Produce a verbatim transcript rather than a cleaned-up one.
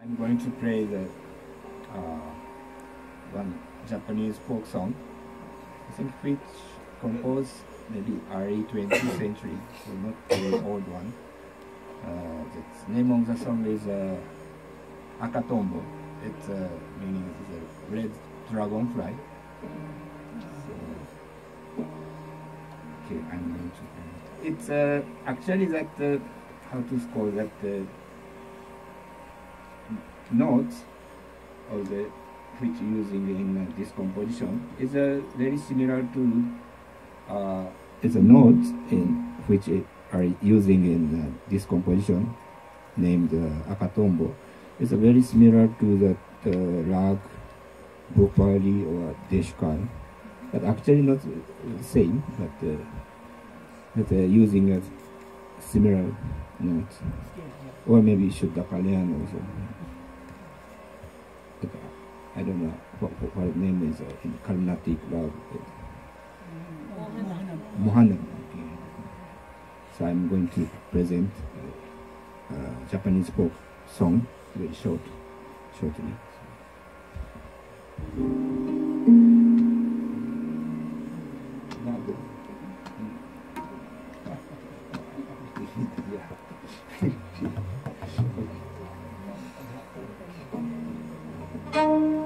I'm going to play the uh, one Japanese folk song, I think which composed maybe early twentieth century, so not very old one. Uh, the name of the song is uh, Akatombo. It's uh, meaning it's a red dragonfly. So, okay, I'm going to play it. It's uh, actually that uh, how to call that uh, notes of the which using in uh, this composition is uh, very similar to uh, it's a note in which it are using in uh, this composition named uh, Akatombo. It's uh, very similar to that uh, rag, Bhopali or Deshkar, but actually not the same, but uh, but uh, using a similar notes, or maybe Shuddha Kalyan also. But, uh, I don't know what, what, what the name is uh, in Carnatic rag. Mohanam. Okay. So I'm going to present uh, uh, Japanese folk song very short, shortly. Yeah.